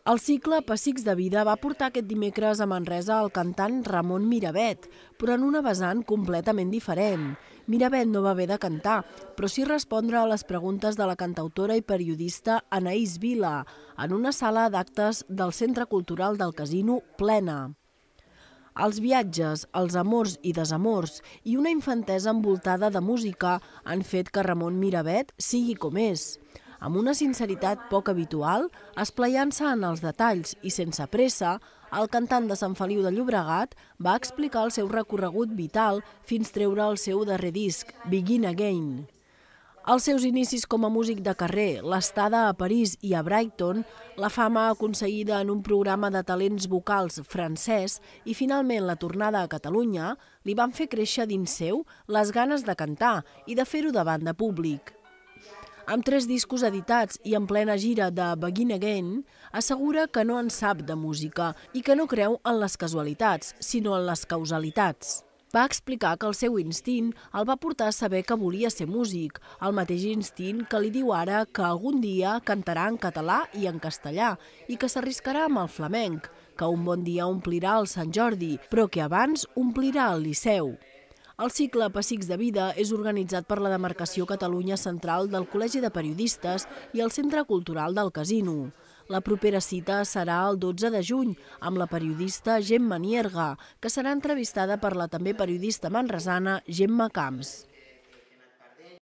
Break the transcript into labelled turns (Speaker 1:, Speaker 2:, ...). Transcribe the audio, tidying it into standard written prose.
Speaker 1: El cicle Pessics de vida va portar aquest dimecres a Manresa el cantant Ramon Miravet, però en una vessant completament diferent. Miravet no va haver de cantar, però sí respondre a les preguntes de la cantautora i periodista Anaïs Vila en una sala d'actes del Centre Cultural del Casino plena. Els viatges, els amors i desamors i una infantesa envoltada de música han fet que Ramon Miravet sigui com és. Amb una sinceritat poc habitual, esplaiant-se en els detalls i sense pressa, el cantant de Sant Feliu de Llobregat va explicar el seu recorregut vital fins treure el seu darrer disc, Begin Again. Els seus inicis com a músic de carrer, l'estada a París i a Brighton, la fama aconseguida en un programa de talents vocals francès i finalment la tornada a Catalunya li van fer créixer dins seu les ganes de cantar i de fer-ho davant de públic. Amb 3 discos editats i en plena gira de Begin Again, assegura que no en sap de música i que no creu en les casualitats, sinó en les causalitats. Va explicar que el seu instint el va portar a saber que volia ser músic, el mateix instint que li diu ara que algun dia cantarà en català i en castellà i que s'arriscarà amb el flamenc, que un bon dia omplirà el Sant Jordi, però que abans omplirà el Liceu. El cicle Pessics de vida és organitzat per la demarcació Catalunya Central del Col·legi de Periodistes i el Centre Cultural del Casino. La propera cita serà el 12 de juny amb la periodista Gemma Nierga, que serà entrevistada per la també periodista manresana Gemma Camps.